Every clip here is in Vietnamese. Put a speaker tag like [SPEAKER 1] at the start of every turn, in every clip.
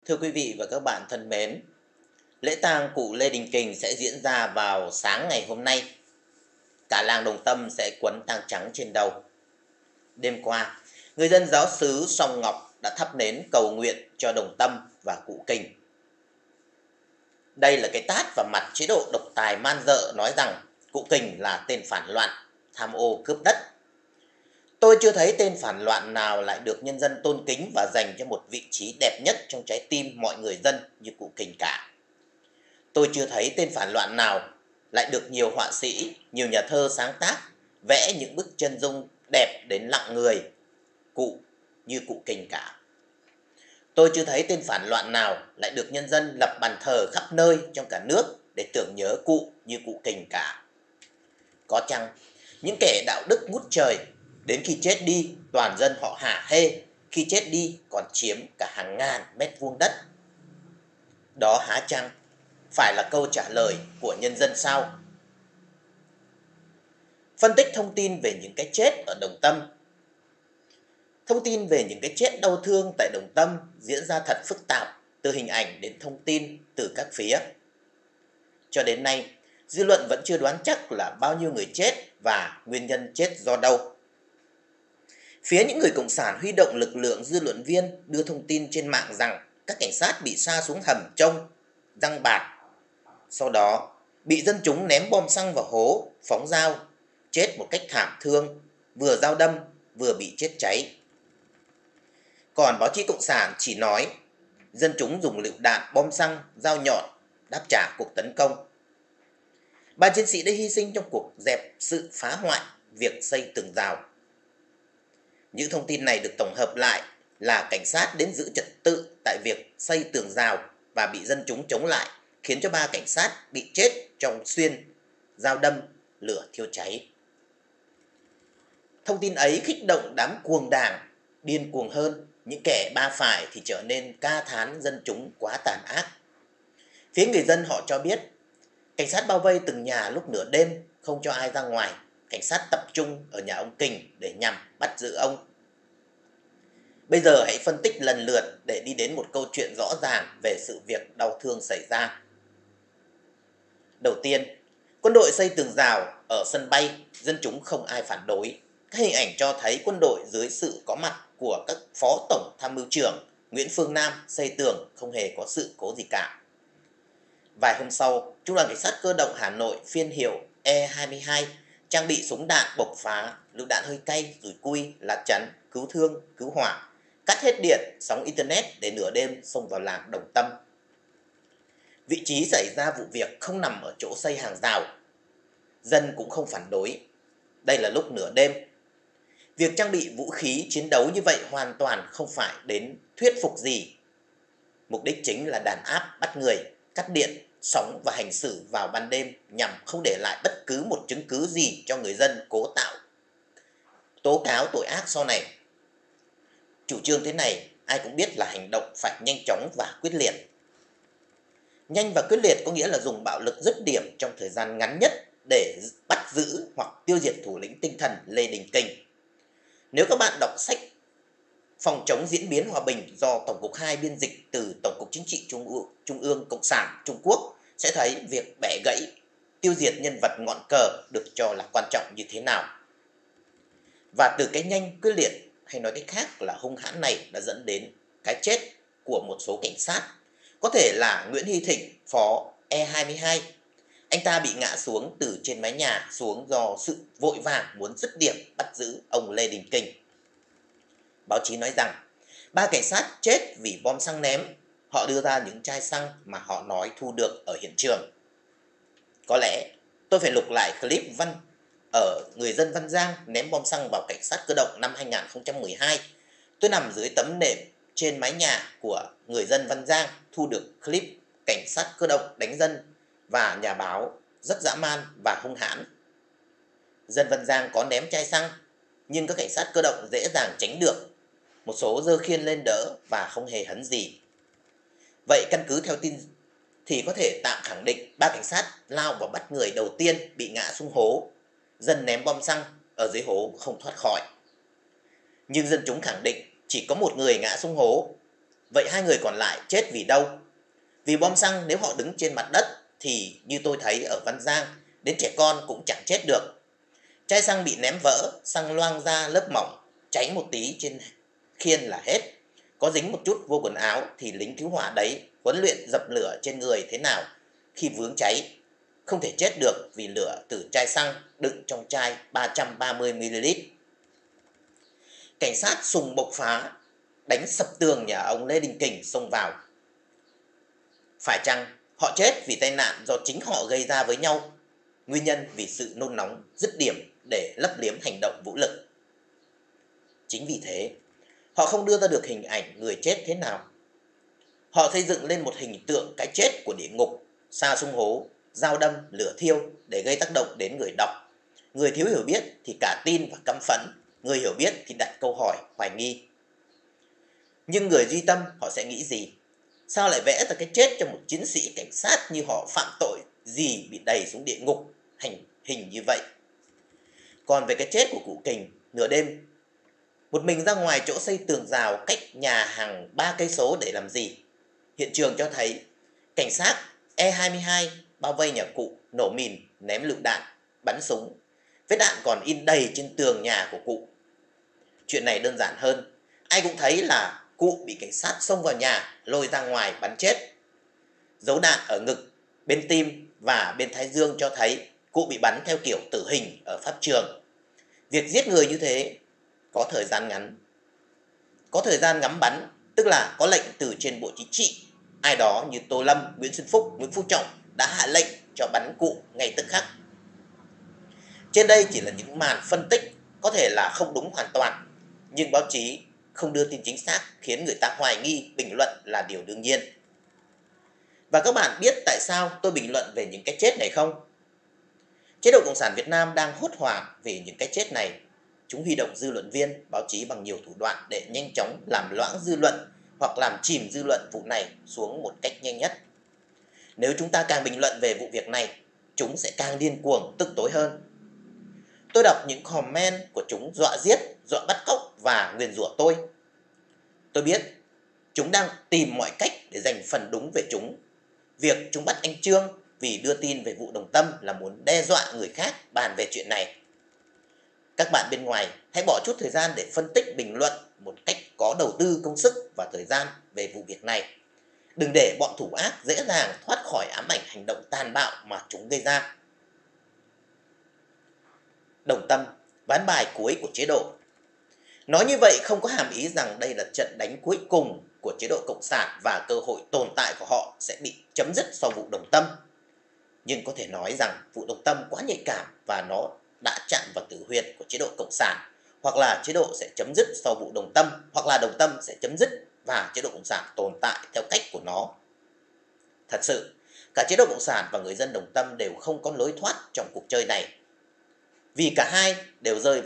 [SPEAKER 1] Thưa quý vị và các bạn thân mến, lễ tang cụ Lê Đình Kình sẽ diễn ra vào sáng ngày hôm nay. Cả làng Đồng Tâm sẽ quấn tang trắng trên đầu. Đêm qua, người dân giáo xứ Song Ngọc đã thắp nến cầu nguyện cho Đồng Tâm và cụ Kình. Đây là cái tát vào mặt chế độ độc tài man dợ nói rằng cụ Kình là tên phản loạn, tham ô cướp đất. Tôi chưa thấy tên phản loạn nào lại được nhân dân tôn kính và dành cho một vị trí đẹp nhất trong trái tim mọi người dân như cụ Kình cả. Tôi chưa thấy tên phản loạn nào lại được nhiều họa sĩ, nhiều nhà thơ sáng tác, vẽ những bức chân dung đẹp đến lặng người, cụ như cụ Kình cả. Tôi chưa thấy tên phản loạn nào lại được nhân dân lập bàn thờ khắp nơi trong cả nước để tưởng nhớ cụ như cụ Kình cả. Có chăng, những kẻ đạo đức ngút trời, đến khi chết đi toàn dân họ hả hê, khi chết đi còn chiếm cả hàng ngàn mét vuông đất. Đó há chăng phải là câu trả lời của nhân dân sao? Phân tích thông tin về những cái chết ở Đồng Tâm. Thông tin về những cái chết đau thương tại Đồng Tâm diễn ra thật phức tạp, từ hình ảnh đến thông tin từ các phía. Cho đến nay, dư luận vẫn chưa đoán chắc là bao nhiêu người chết và nguyên nhân chết do đâu. Phía những người cộng sản huy động lực lượng dư luận viên đưa thông tin trên mạng rằng các cảnh sát bị sa xuống hầm trông, răng bạt. Sau đó, bị dân chúng ném bom xăng vào hố, phóng dao, chết một cách thảm thương, vừa dao đâm, vừa bị chết cháy. Còn báo chí cộng sản chỉ nói dân chúng dùng lựu đạn, bom xăng, dao nhọn đáp trả cuộc tấn công. 3 chiến sĩ đã hy sinh trong cuộc dẹp sự phá hoại việc xây tường rào. Những thông tin này được tổng hợp lại là cảnh sát đến giữ trật tự tại việc xây tường rào và bị dân chúng chống lại, khiến cho 3 cảnh sát bị chết trong xuyên, dao đâm, lửa thiêu cháy. Thông tin ấy kích động đám cuồng đảng, điên cuồng hơn, những kẻ ba phải thì trở nên ca thán dân chúng quá tàn ác. Phía người dân họ cho biết, cảnh sát bao vây từng nhà lúc nửa đêm, không cho ai ra ngoài. Cảnh sát tập trung ở nhà ông Kình để nhằm bắt giữ ông. Bây giờ hãy phân tích lần lượt để đi đến một câu chuyện rõ ràng về sự việc đau thương xảy ra. Đầu tiên, quân đội xây tường rào ở sân bay, dân chúng không ai phản đối. Các hình ảnh cho thấy quân đội dưới sự có mặt của các phó tổng tham mưu trưởng Nguyễn Phương Nam xây tường không hề có sự cố gì cả. Vài hôm sau, Trung đoàn Cảnh sát cơ động Hà Nội phiên hiệu E22 trang bị súng đạn bộc phá, lựu đạn hơi cay, rùi cui, lá chắn, cứu thương, cứu hỏa, cắt hết điện, sóng internet để nửa đêm xông vào làng Đồng Tâm. Vị trí xảy ra vụ việc không nằm ở chỗ xây hàng rào. Dân cũng không phản đối. Đây là lúc nửa đêm. Việc trang bị vũ khí chiến đấu như vậy hoàn toàn không phải đến thuyết phục gì. Mục đích chính là đàn áp, bắt người, cắt điện, sóng và hành xử vào ban đêm nhằm không để lại bất cứ một chứng cứ gì cho người dân cố tạo tố cáo tội ác sau này. Chủ trương thế này ai cũng biết là hành động phải nhanh chóng và quyết liệt. Nhanh và quyết liệt có nghĩa là dùng bạo lực dứt điểm trong thời gian ngắn nhất để bắt giữ hoặc tiêu diệt thủ lĩnh tinh thần Lê Đình Kình. Nếu các bạn đọc sách Phòng chống diễn biến hòa bình do Tổng cục 2 biên dịch từ Tổng cục Chính trị Trung ương Cộng sản Trung Quốc sẽ thấy việc bẻ gãy, tiêu diệt nhân vật ngọn cờ được cho là quan trọng như thế nào. Và từ cái nhanh quyết liệt hay nói cách khác là hung hãn này đã dẫn đến cái chết của một số cảnh sát. Có thể là Nguyễn Hy Thịnh, phó E22. Anh ta bị ngã xuống từ trên mái nhà xuống do sự vội vàng muốn dứt điểm bắt giữ ông Lê Đình Kình. Báo chí nói rằng 3 cảnh sát chết vì bom xăng ném. Họ đưa ra những chai xăng mà họ nói thu được ở hiện trường. Có lẽ tôi phải lục lại clip ở người dân Văn Giang ném bom xăng vào cảnh sát cơ động năm 2012. Tôi nằm dưới tấm nệm trên mái nhà của người dân Văn Giang thu được clip cảnh sát cơ động đánh dân và nhà báo rất dã man và hung hãn. Dân Văn Giang có ném chai xăng nhưng các cảnh sát cơ động dễ dàng tránh được. Một số giơ khiên lên đỡ và không hề hấn gì. Vậy căn cứ theo tin thì có thể tạm khẳng định 3 cảnh sát lao vào bắt người đầu tiên bị ngã xuống hố. Dân ném bom xăng ở dưới hố không thoát khỏi. Nhưng dân chúng khẳng định chỉ có một người ngã xuống hố. Vậy hai người còn lại chết vì đâu? Vì bom xăng nếu họ đứng trên mặt đất thì như tôi thấy ở Văn Giang, đến trẻ con cũng chẳng chết được. Chai xăng bị ném vỡ, xăng loang ra lớp mỏng, cháy một tí trên khiên là hết. Có dính một chút vô quần áo thì lính cứu hỏa đấy huấn luyện dập lửa trên người thế nào khi vướng cháy. Không thể chết được vì lửa từ chai xăng đựng trong chai 330ml. Cảnh sát sùng bộc phá, đánh sập tường nhà ông Lê Đình Kình xông vào. Phải chăng họ chết vì tai nạn do chính họ gây ra với nhau? Nguyên nhân vì sự nôn nóng, dứt điểm để lấp liếm hành động vũ lực. Chính vì thế, họ không đưa ra được hình ảnh người chết thế nào. Họ xây dựng lên một hình tượng cái chết của địa ngục, sa sung hố, dao đâm, lửa thiêu để gây tác động đến người đọc. Người thiếu hiểu biết thì cả tin và căm phẫn, người hiểu biết thì đặt câu hỏi, hoài nghi. Nhưng người duy tâm họ sẽ nghĩ gì? Sao lại vẽ ra cái chết cho một chiến sĩ cảnh sát như họ phạm tội gì bị đẩy xuống địa ngục hành hình như vậy? Còn về cái chết của cụ Kình, nửa đêm, một mình ra ngoài chỗ xây tường rào cách nhà hàng 3 cây số để làm gì? Hiện trường cho thấy cảnh sát E22 bao vây nhà cụ, nổ mìn, ném lựu đạn, bắn súng. Vết đạn còn in đầy trên tường nhà của cụ. Chuyện này đơn giản hơn. Ai cũng thấy là cụ bị cảnh sát xông vào nhà, lôi ra ngoài bắn chết. Dấu đạn ở ngực, bên tim và bên thái dương cho thấy cụ bị bắn theo kiểu tử hình ở pháp trường. Việc giết người như thế có thời gian ngắn. Có thời gian ngắm bắn, tức là có lệnh từ trên Bộ Chính trị. Ai đó như Tô Lâm, Nguyễn Xuân Phúc, Nguyễn Phú Trọng đã hạ lệnh cho bắn cụ ngay tức khắc. Trên đây chỉ là những màn phân tích, có thể là không đúng hoàn toàn, nhưng báo chí không đưa tin chính xác khiến người ta hoài nghi bình luận là điều đương nhiên. Và các bạn biết tại sao tôi bình luận về những cái chết này không? Chế độ Cộng sản Việt Nam đang hốt hoảng vì những cái chết này. Chúng huy động dư luận viên, báo chí bằng nhiều thủ đoạn để nhanh chóng làm loãng dư luận hoặc làm chìm dư luận vụ này xuống một cách nhanh nhất. Nếu chúng ta càng bình luận về vụ việc này, chúng sẽ càng điên cuồng, tức tối hơn. Tôi đọc những comment của chúng dọa giết, dọa bắt cóc và nguyền rủa tôi. Tôi biết chúng đang tìm mọi cách để giành phần đúng về chúng. Việc chúng bắt anh Trương vì đưa tin về vụ Đồng Tâm là muốn đe dọa người khác bàn về chuyện này. Các bạn bên ngoài hãy bỏ chút thời gian để phân tích bình luận một cách có đầu tư công sức và thời gian về vụ việc này. Đừng để bọn thủ ác dễ dàng thoát khỏi ám ảnh hành động tàn bạo mà chúng gây ra. Đồng Tâm, ván bài cuối của chế độ. Nói như vậy không có hàm ý rằng đây là trận đánh cuối cùng của chế độ Cộng sản và cơ hội tồn tại của họ sẽ bị chấm dứt sau vụ Đồng Tâm. Nhưng có thể nói rằng vụ Đồng Tâm quá nhạy cảm và nó đã chạm vào tử huyệt của chế độ Cộng sản, hoặc là chế độ sẽ chấm dứt sau vụ Đồng Tâm, hoặc là Đồng Tâm sẽ chấm dứt và chế độ Cộng sản tồn tại theo cách của nó. Thật sự, cả chế độ Cộng sản và người dân Đồng Tâm đều không có lối thoát trong cuộc chơi này. Vì cả hai đều rơi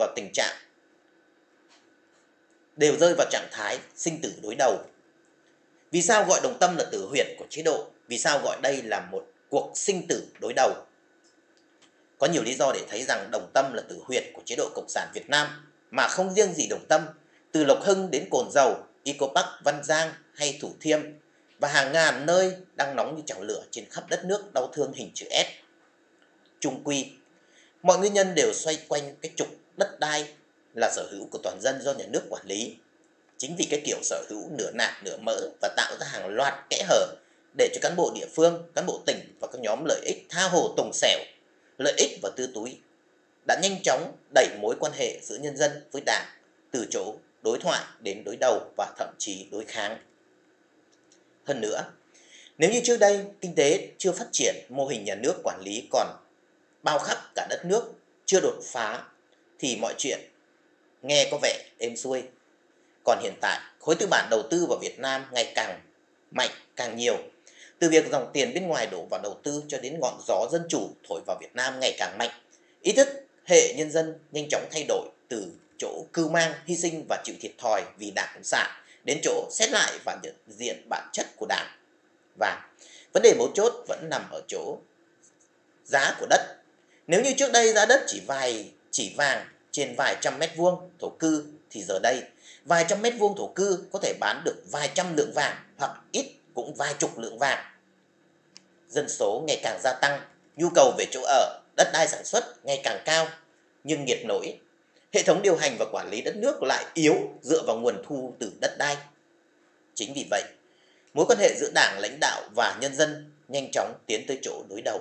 [SPEAKER 1] vào trạng thái sinh tử đối đầu. Vì sao gọi Đồng Tâm là tử huyệt của chế độ? Vì sao gọi đây là một cuộc sinh tử đối đầu? Có nhiều lý do để thấy rằng Đồng Tâm là tử huyệt của chế độ Cộng sản Việt Nam, mà không riêng gì Đồng Tâm, từ Lộc Hưng đến Cồn Dầu, Eco Park, Văn Giang hay Thủ Thiêm và hàng ngàn nơi đang nóng như chảo lửa trên khắp đất nước đau thương hình chữ S. Chung quy, mọi nguyên nhân đều xoay quanh cái trục đất đai là sở hữu của toàn dân do nhà nước quản lý. Chính vì cái kiểu sở hữu nửa nạc nửa mỡ và tạo ra hàng loạt kẽ hở để cho cán bộ địa phương, cán bộ tỉnh và các nhóm lợi ích tha hồ tùng xẻo, lợi ích và tư túi đã nhanh chóng đẩy mối quan hệ giữa nhân dân với Đảng từ chỗ đối thoại đến đối đầu và thậm chí đối kháng. Hơn nữa, nếu như trước đây kinh tế chưa phát triển, mô hình nhà nước quản lý còn bao khắp cả đất nước, chưa đột phá, thì mọi chuyện nghe có vẻ êm xuôi. Còn hiện tại, khối tư bản đầu tư vào Việt Nam ngày càng mạnh, càng nhiều. Từ việc dòng tiền bên ngoài đổ vào đầu tư cho đến ngọn gió dân chủ thổi vào Việt Nam ngày càng mạnh. Ý thức hệ nhân dân nhanh chóng thay đổi từ chỗ cưu mang, hy sinh và chịu thiệt thòi vì Đảng Cộng sản đến chỗ xét lại và nhận diện bản chất của Đảng. Và vấn đề mấu chốt vẫn nằm ở chỗ giá của đất. Nếu như trước đây giá đất chỉ vàng trên vài trăm mét vuông thổ cư thì giờ đây vài trăm mét vuông thổ cư có thể bán được vài trăm lượng vàng hoặc ít cũng vài chục lượng vàng. Dân số ngày càng gia tăng, nhu cầu về chỗ ở, đất đai sản xuất ngày càng cao, nhưng nghiệt nỗi, hệ thống điều hành và quản lý đất nước lại yếu dựa vào nguồn thu từ đất đai. Chính vì vậy, mối quan hệ giữa Đảng, lãnh đạo và nhân dân nhanh chóng tiến tới chỗ đối đầu.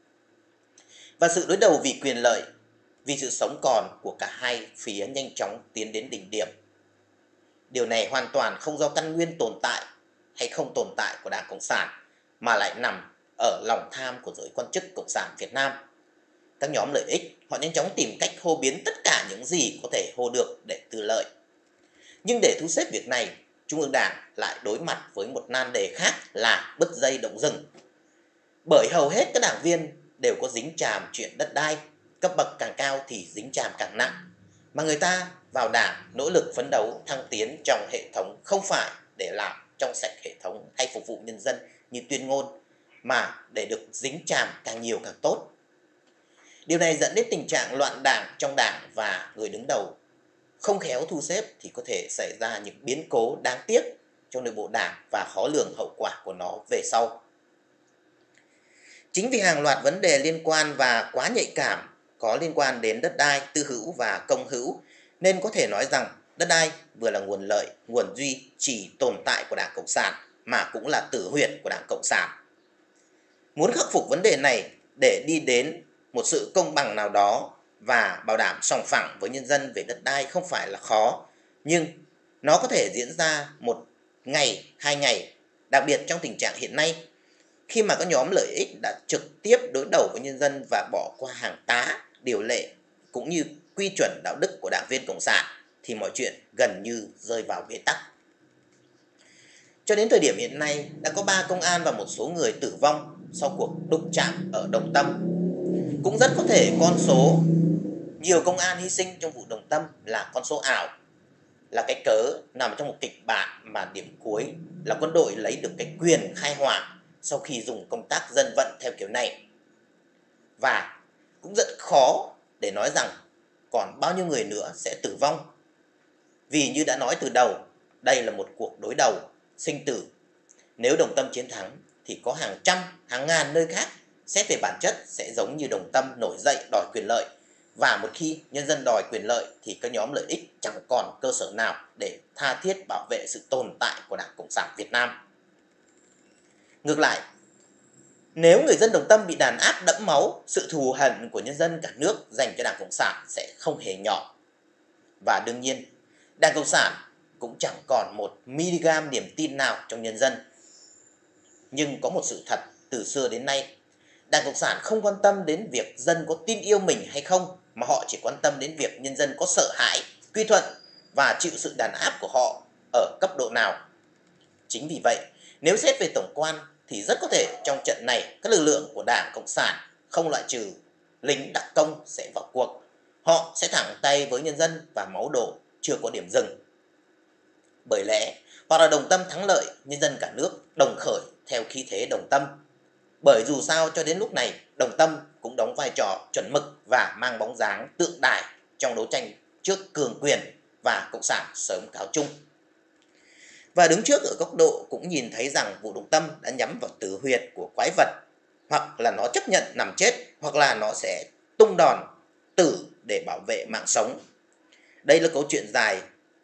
[SPEAKER 1] Và sự đối đầu vì quyền lợi, vì sự sống còn của cả hai phía nhanh chóng tiến đến đỉnh điểm. Điều này hoàn toàn không do căn nguyên tồn tại hay không tồn tại của Đảng Cộng sản, mà lại nằm ở lòng tham của giới quan chức Cộng sản Việt Nam. Các nhóm lợi ích, họ nhanh chóng tìm cách hô biến tất cả những gì có thể hô được để tư lợi. Nhưng để thu xếp việc này, Trung ương Đảng lại đối mặt với một nan đề khác là bứt dây động rừng. Bởi hầu hết các đảng viên đều có dính chàm chuyện đất đai, cấp bậc càng cao thì dính chàm càng nặng. Mà người ta vào Đảng nỗ lực phấn đấu thăng tiến trong hệ thống không phải để làm trong sạch hệ thống hay phục vụ nhân dân như tuyên ngôn, mà để được dính chàm càng nhiều càng tốt. Điều này dẫn đến tình trạng loạn đảng trong Đảng và người đứng đầu. Không khéo thu xếp thì có thể xảy ra những biến cố đáng tiếc trong nội bộ Đảng và khó lường hậu quả của nó về sau. Chính vì hàng loạt vấn đề liên quan và quá nhạy cảm có liên quan đến đất đai tư hữu và công hữu, nên có thể nói rằng đất đai vừa là nguồn lợi, nguồn duy trì tồn tại của Đảng Cộng sản, mà cũng là tử huyệt của Đảng Cộng sản. Muốn khắc phục vấn đề này để đi đến một sự công bằng nào đó và bảo đảm sòng phẳng với nhân dân về đất đai không phải là khó, nhưng nó có thể diễn ra một ngày, 2 ngày, đặc biệt trong tình trạng hiện nay, khi mà các nhóm lợi ích đã trực tiếp đối đầu với nhân dân và bỏ qua hàng tá, điều lệ cũng như quy chuẩn đạo đức của đảng viên Cộng sản, thì mọi chuyện gần như rơi vào bế tắc. Cho đến thời điểm hiện nay, đã có 3 công an và một số người tử vong sau cuộc đụng chạm ở Đồng Tâm. Cũng rất có thể con số nhiều công an hy sinh trong vụ Đồng Tâm là con số ảo, là cái cớ nằm trong một kịch bản mà điểm cuối là quân đội lấy được cái quyền khai hỏa sau khi dùng công tác dân vận theo kiểu này. Và cũng rất khó để nói rằng còn bao nhiêu người nữa sẽ tử vong. Vì như đã nói từ đầu, đây là một cuộc đối đầu sinh tử. Nếu Đồng Tâm chiến thắng thì có hàng trăm, hàng ngàn nơi khác xét về bản chất sẽ giống như Đồng Tâm nổi dậy đòi quyền lợi. Và một khi nhân dân đòi quyền lợi thì các nhóm lợi ích chẳng còn cơ sở nào để tha thiết bảo vệ sự tồn tại của Đảng Cộng sản Việt Nam. Ngược lại, nếu người dân Đồng Tâm bị đàn áp đẫm máu, sự thù hận của nhân dân cả nước dành cho Đảng Cộng sản sẽ không hề nhỏ. Và đương nhiên, Đảng Cộng sản cũng chẳng còn 1mg niềm tin nào trong nhân dân. Nhưng có một sự thật từ xưa đến nay, Đảng Cộng sản không quan tâm đến việc dân có tin yêu mình hay không, mà họ chỉ quan tâm đến việc nhân dân có sợ hãi, quy thuận và chịu sự đàn áp của họ ở cấp độ nào. Chính vì vậy, nếu xét về tổng quan thì rất có thể trong trận này các lực lượng của Đảng Cộng sản không loại trừ lính đặc công sẽ vào cuộc. Họ sẽ thẳng tay với nhân dân và máu đổ chưa có điểm dừng. Bởi lẽ, hoặc là Đồng Tâm thắng lợi, nhân dân cả nước đồng khởi theo khí thế Đồng Tâm. Bởi dù sao cho đến lúc này, Đồng Tâm cũng đóng vai trò chuẩn mực và mang bóng dáng tượng đài trong đấu tranh trước cường quyền và Cộng sản sớm cáo chung. Và đứng trước ở góc độ cũng nhìn thấy rằng vụ Đồng Tâm đã nhắm vào tử huyệt của quái vật, hoặc là nó chấp nhận nằm chết, hoặc là nó sẽ tung đòn tử để bảo vệ mạng sống. Đây là câu chuyện dài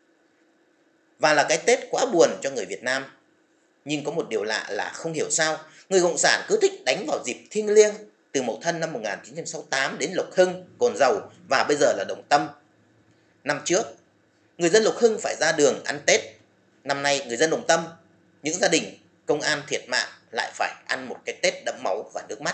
[SPEAKER 1] và là cái Tết quá buồn cho người Việt Nam. Nhưng có một điều lạ là không hiểu sao người Cộng sản cứ thích đánh vào dịp thiêng liêng, từ Mậu Thân năm 1968 đến Lộc Hưng, Cồn Dầu và bây giờ là Đồng Tâm. Năm trước, người dân Lộc Hưng phải ra đường ăn Tết. Năm nay, người dân Đồng Tâm, những gia đình công an thiệt mạng lại phải ăn một cái Tết đẫm máu và nước mắt.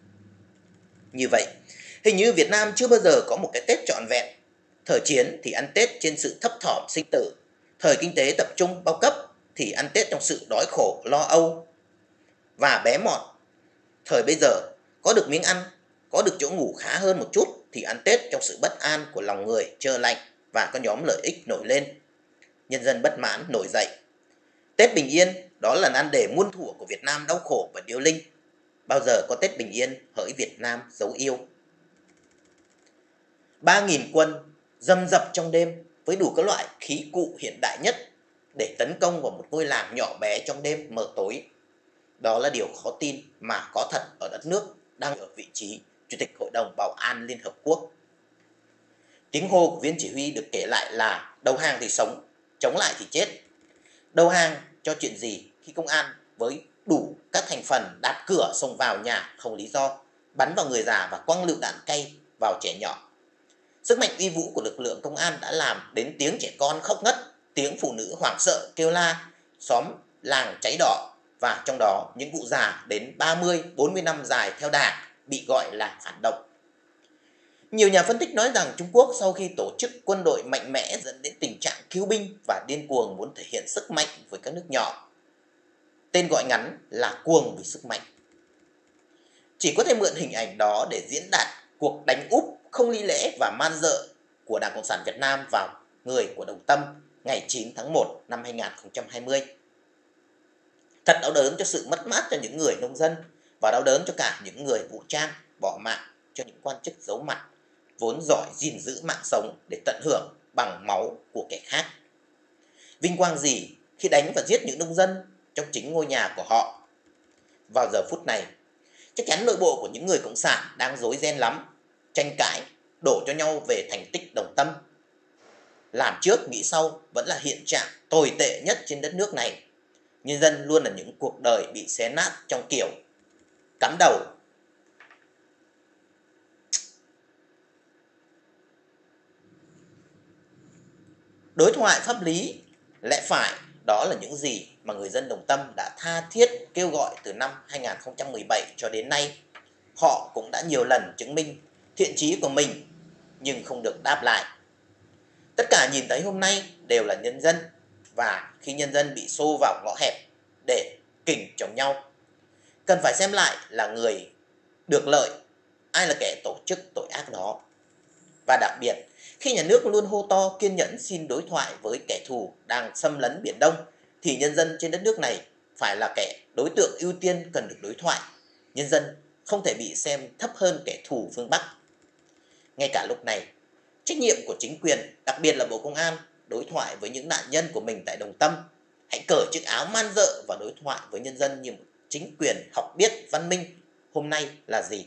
[SPEAKER 1] Như vậy, hình như Việt Nam chưa bao giờ có một cái Tết trọn vẹn. Thời chiến thì ăn Tết trên sự thấp thỏm sinh tử, thời kinh tế tập trung bao cấp thì ăn Tết trong sự đói khổ, lo âu và bé mọn. Thời bây giờ, có được miếng ăn, có được chỗ ngủ khá hơn một chút thì ăn Tết trong sự bất an của lòng người trơ lạnh và có nhóm lợi ích nổi lên. Nhân dân bất mãn nổi dậy. Tết bình yên, đó là nan đề muôn thuở của Việt Nam đau khổ và điêu linh. Bao giờ có Tết bình yên, hỡi Việt Nam dấu yêu. 3.000 quân dầm dập trong đêm, với đủ các loại khí cụ hiện đại nhất để tấn công vào một ngôi làng nhỏ bé trong đêm mờ tối. Đó là điều khó tin mà có thật ở đất nước đang ở vị trí Chủ tịch Hội đồng Bảo an Liên Hợp Quốc. Tiếng hô của viên chỉ huy được kể lại là đầu hàng thì sống, chống lại thì chết. Đầu hàng cho chuyện gì khi công an với đủ các thành phần đạp cửa xông vào nhà không lý do, bắn vào người già và quăng lựu đạn cay vào trẻ nhỏ. Sức mạnh uy vũ của lực lượng công an đã làm đến tiếng trẻ con khóc ngất, tiếng phụ nữ hoảng sợ kêu la, xóm làng cháy đỏ, và trong đó những cụ già đến 30-40 năm dài theo đảng bị gọi là phản động. Nhiều nhà phân tích nói rằng Trung Quốc sau khi tổ chức quân đội mạnh mẽ dẫn đến tình trạng cứu binh và điên cuồng muốn thể hiện sức mạnh với các nước nhỏ. Tên gọi ngắn là cuồng vì sức mạnh. Chỉ có thể mượn hình ảnh đó để diễn đạt cuộc đánh úp không lý lẽ và man dợ của Đảng Cộng sản Việt Nam vào người của Đồng Tâm ngày 9 tháng 1 năm 2020. Thật đau đớn cho sự mất mát cho những người nông dân và đau đớn cho cả những người vũ trang bỏ mạng cho những quan chức giấu mặt vốn giỏi gìn giữ mạng sống để tận hưởng bằng máu của kẻ khác. Vinh quang gì khi đánh và giết những nông dân trong chính ngôi nhà của họ. Vào giờ phút này, chắc chắn nội bộ của những người cộng sản đang rối ren lắm, tranh cãi, đổ cho nhau về thành tích Đồng Tâm. Làm trước nghĩ sau vẫn là hiện trạng tồi tệ nhất trên đất nước này. Nhân dân luôn là những cuộc đời bị xé nát trong kiểu cắm đầu. Đối thoại pháp lý, lẽ phải, đó là những gì mà người dân Đồng Tâm đã tha thiết kêu gọi từ năm 2017 cho đến nay. Họ cũng đã nhiều lần chứng minh thiện chí của mình nhưng không được đáp lại. Tất cả nhìn thấy hôm nay đều là nhân dân, và khi nhân dân bị xô vào ngõ hẹp để kình chống nhau, cần phải xem lại là người được lợi, ai là kẻ tổ chức tội ác đó. Và đặc biệt, khi nhà nước luôn hô to kiên nhẫn xin đối thoại với kẻ thù đang xâm lấn Biển Đông, thì nhân dân trên đất nước này phải là kẻ đối tượng ưu tiên cần được đối thoại. Nhân dân không thể bị xem thấp hơn kẻ thù phương Bắc. Ngay cả lúc này, trách nhiệm của chính quyền, đặc biệt là Bộ Công an, đối thoại với những nạn nhân của mình tại Đồng Tâm. Hãy cởi chiếc áo man dợ và đối thoại với nhân dân như một chính quyền học biết văn minh hôm nay là gì.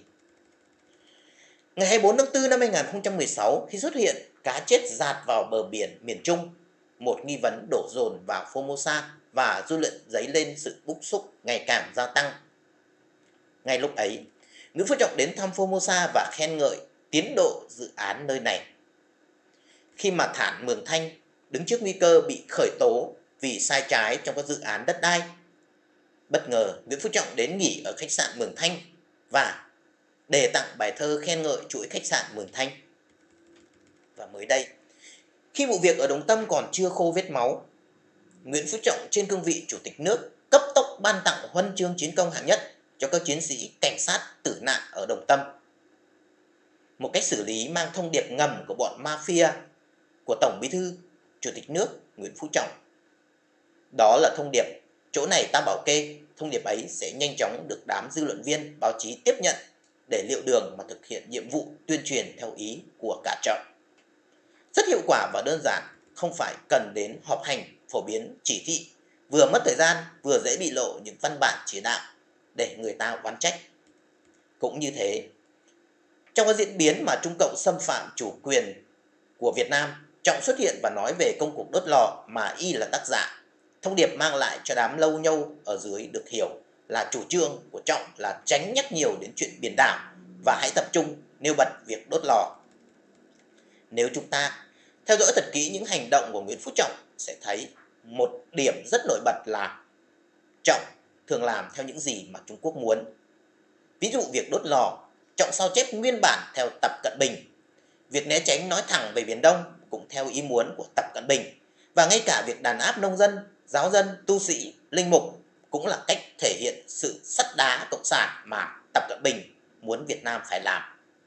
[SPEAKER 1] Ngày 24 tháng 4 năm 2016, khi xuất hiện cá chết dạt vào bờ biển miền Trung, một nghi vấn đổ dồn vào Formosa và dư luận dấy lên sự bức xúc ngày càng gia tăng. Ngay lúc ấy, Nguyễn Phú Trọng đến thăm Formosa và khen ngợi tiến độ dự án nơi này. Khi mà Thản Mường Thanh đứng trước nguy cơ bị khởi tố vì sai trái trong các dự án đất đai, bất ngờ Nguyễn Phú Trọng đến nghỉ ở khách sạn Mường Thanh và đề tặng bài thơ khen ngợi chuỗi khách sạn Mường Thanh. Và mới đây, khi vụ việc ở Đồng Tâm còn chưa khô vết máu, Nguyễn Phú Trọng trên cương vị Chủ tịch nước cấp tốc ban tặng huân chương chiến công hạng nhất cho các chiến sĩ cảnh sát tử nạn ở Đồng Tâm. Một cách xử lý mang thông điệp ngầm của bọn mafia của Tổng Bí thư Chủ tịch nước Nguyễn Phú Trọng. Đó là thông điệp chỗ này ta bảo kê, thông điệp ấy sẽ nhanh chóng được đám dư luận viên báo chí tiếp nhận để liệu đường mà thực hiện nhiệm vụ tuyên truyền theo ý của cả Trọng. Rất hiệu quả và đơn giản, không phải cần đến họp hành, phổ biến, chỉ thị, vừa mất thời gian, vừa dễ bị lộ những văn bản chỉ đạo để người ta oán trách. Cũng như thế, trong các diễn biến mà Trung Cộng xâm phạm chủ quyền của Việt Nam, Trọng xuất hiện và nói về công cuộc đốt lò mà y là tác giả. Thông điệp mang lại cho đám lâu nhâu ở dưới được hiểu là chủ trương của Trọng là tránh nhắc nhiều đến chuyện biển đảo và hãy tập trung nêu bật việc đốt lò. Nếu chúng ta theo dõi thật kỹ những hành động của Nguyễn Phú Trọng sẽ thấy một điểm rất nổi bật là Trọng thường làm theo những gì mà Trung Quốc muốn. Ví dụ việc đốt lò, Trọng sao chép nguyên bản theo Tập Cận Bình. Việc né tránh nói thẳng về Biển Đông cũng theo ý muốn của Tập Cận Bình. Và ngay cả việc đàn áp nông dân, giáo dân, tu sĩ, linh mục cũng là cách thể hiện sự sắt đá cộng sản mà Tập Cận Bình muốn Việt Nam phải làm.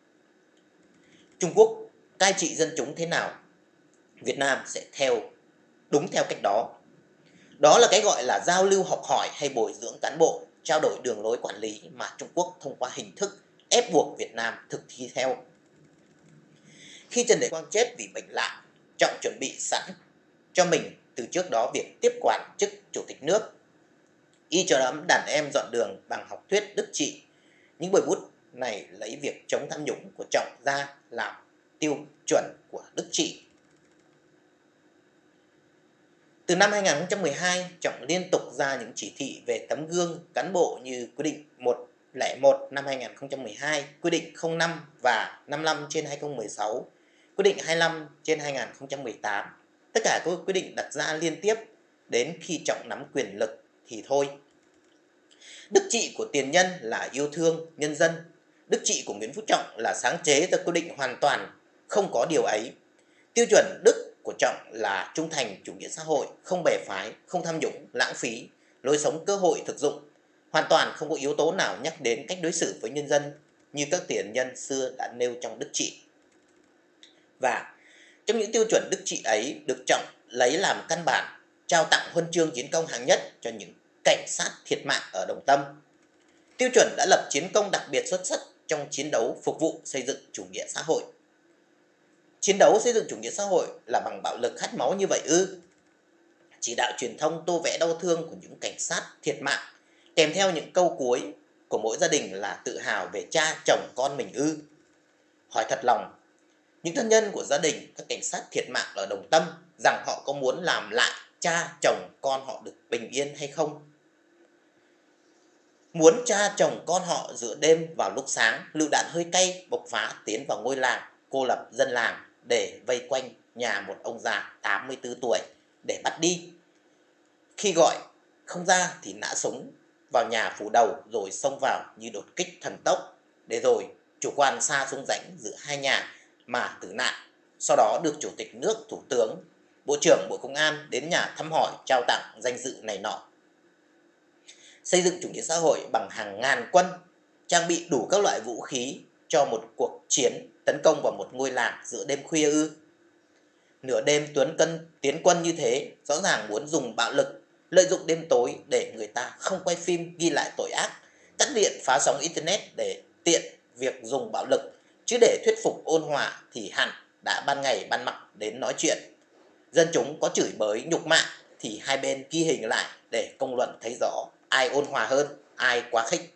[SPEAKER 1] Trung Quốc cai trị dân chúng thế nào, Việt Nam sẽ đúng theo cách đó. Đó là cái gọi là giao lưu học hỏi hay bồi dưỡng cán bộ, trao đổi đường lối quản lý mà Trung Quốc thông qua hình thức ép buộc Việt Nam thực thi theo. Khi Trần Đại Quang chết vì bệnh lạ, Trọng chuẩn bị sẵn cho mình từ trước đó việc tiếp quản chức chủ tịch nước. Y cho lắm đàn em dọn đường bằng học thuyết đức trị. Những bồi bút này lấy việc chống tham nhũng của Trọng ra làm tiêu chuẩn của đức trị. Từ năm 2012, Trọng liên tục ra những chỉ thị về tấm gương cán bộ như quyết định 101 năm 2012, quyết định 05 và 55/2016, quyết định 25/2018. Tất cả các quyết định đặt ra liên tiếp đến khi Trọng nắm quyền lực thì thôi. Đức trị của tiền nhân là yêu thương nhân dân. Đức trị của Nguyễn Phú Trọng là sáng chế ra quyết định hoàn toàn không có điều ấy. Tiêu chuẩn đức của Trọng là trung thành chủ nghĩa xã hội, không bè phái, không tham nhũng, lãng phí, lối sống cơ hội thực dụng, hoàn toàn không có yếu tố nào nhắc đến cách đối xử với nhân dân như các tiền nhân xưa đã nêu trong đức trị. Và trong những tiêu chuẩn đức trị ấy được Trọng lấy làm căn bản trao tặng huân chương chiến công hạng nhất cho những cảnh sát thiệt mạng ở Đồng Tâm. Tiêu chuẩn đã lập chiến công đặc biệt xuất sắc trong chiến đấu phục vụ xây dựng chủ nghĩa xã hội. Chiến đấu xây dựng chủ nghĩa xã hội là bằng bạo lực khát máu như vậy ư? Chỉ đạo truyền thông tô vẽ đau thương của những cảnh sát thiệt mạng, kèm theo những câu cuối của mỗi gia đình là tự hào về cha, chồng, con mình ư? Hỏi thật lòng, những thân nhân của gia đình các cảnh sát thiệt mạng ở Đồng Tâm rằng họ có muốn làm lại cha, chồng, con họ được bình yên hay không? Muốn cha, chồng, con họ giữa đêm vào lúc sáng, lựu đạn hơi cay bộc phá tiến vào ngôi làng, cô lập dân làng để vây quanh nhà một ông già 84 tuổi để bắt đi. Khi gọi không ra thì nã súng vào nhà phủ đầu rồi xông vào như đột kích thần tốc, để rồi chủ quan sa xuống rãnh giữa hai nhà mà tử nạn. Sau đó được chủ tịch nước, thủ tướng, bộ trưởng bộ công an đến nhà thăm hỏi, trao tặng danh dự này nọ. Xây dựng chủ nghĩa xã hội bằng hàng ngàn quân, trang bị đủ các loại vũ khí cho một cuộc chiến tấn công vào một ngôi làng giữa đêm khuya ư? Nửa đêm tiến quân như thế, rõ ràng muốn dùng bạo lực, lợi dụng đêm tối để người ta không quay phim ghi lại tội ác, cắt điện phá sóng internet để tiện việc dùng bạo lực, chứ để thuyết phục ôn hòa thì hẳn đã ban ngày ban mặt đến nói chuyện. Dân chúng có chửi bới nhục mạ thì hai bên ghi hình lại để công luận thấy rõ ai ôn hòa hơn, ai quá khích.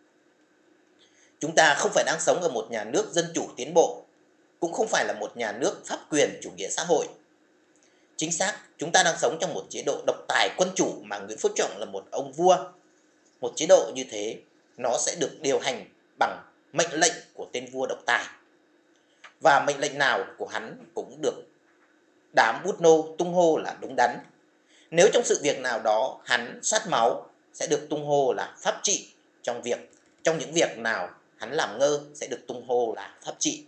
[SPEAKER 1] Chúng ta không phải đang sống ở một nhà nước dân chủ tiến bộ, cũng không phải là một nhà nước pháp quyền chủ nghĩa xã hội. Chính xác, chúng ta đang sống trong một chế độ độc tài quân chủ mà Nguyễn Phú Trọng là một ông vua. Một chế độ như thế, nó sẽ được điều hành bằng mệnh lệnh của tên vua độc tài. Và mệnh lệnh nào của hắn cũng được đám bút nô tung hô là đúng đắn. Nếu trong sự việc nào đó hắn sát máu, sẽ được tung hô là pháp trị. Trong những việc nào hắn làm ngơ sẽ được tung hô là pháp trị.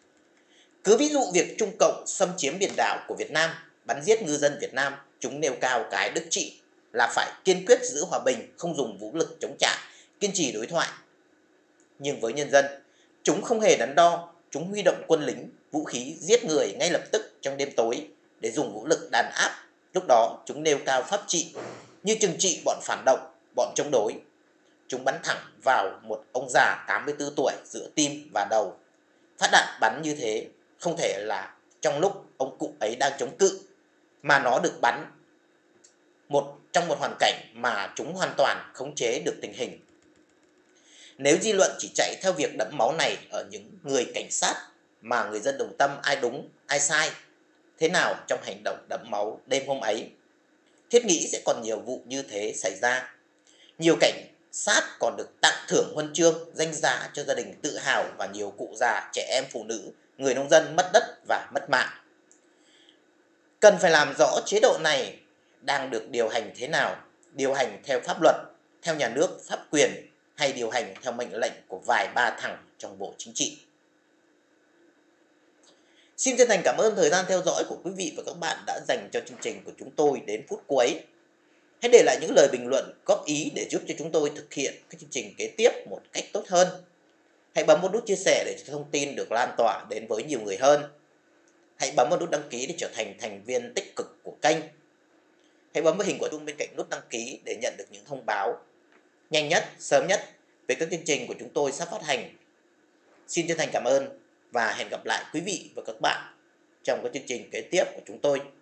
[SPEAKER 1] Cứ ví dụ việc Trung Cộng xâm chiếm biển đảo của Việt Nam, bắn giết ngư dân Việt Nam, chúng nêu cao cái đức trị là phải kiên quyết giữ hòa bình, không dùng vũ lực chống trả, kiên trì đối thoại. Nhưng với nhân dân, chúng không hề đắn đo, chúng huy động quân lính, vũ khí giết người ngay lập tức trong đêm tối để dùng vũ lực đàn áp. Lúc đó chúng nêu cao pháp trị như trừng trị bọn phản động, bọn chống đối. Chúng bắn thẳng vào một ông già 84 tuổi giữa tim và đầu. Phát đạn bắn như thế không thể là trong lúc ông cụ ấy đang chống cự, mà nó được bắn trong một hoàn cảnh mà chúng hoàn toàn khống chế được tình hình. Nếu dư luận chỉ chạy theo việc đẫm máu này ở những người cảnh sát mà người dân Đồng Tâm ai đúng ai sai thế nào trong hành động đẫm máu đêm hôm ấy, thiết nghĩ sẽ còn nhiều vụ như thế xảy ra. Nhiều cảnh sát còn được tặng thưởng huân chương, danh giá cho gia đình tự hào, và nhiều cụ già, trẻ em, phụ nữ, người nông dân mất đất và mất mạng. Cần phải làm rõ chế độ này đang được điều hành thế nào, điều hành theo pháp luật, theo nhà nước pháp quyền, hay điều hành theo mệnh lệnh của vài ba thằng trong Bộ Chính trị. Xin chân thành cảm ơn thời gian theo dõi của quý vị và các bạn đã dành cho chương trình của chúng tôi đến phút cuối. Hãy để lại những lời bình luận, góp ý để giúp cho chúng tôi thực hiện các chương trình kế tiếp một cách tốt hơn. Hãy bấm vào nút chia sẻ để cho thông tin được lan tỏa đến với nhiều người hơn. Hãy bấm vào nút đăng ký để trở thành thành viên tích cực của kênh. Hãy bấm vào hình quả chuông bên cạnh nút đăng ký để nhận được những thông báo nhanh nhất, sớm nhất về các chương trình của chúng tôi sắp phát hành. Xin chân thành cảm ơn và hẹn gặp lại quý vị và các bạn trong cái chương trình kế tiếp của chúng tôi.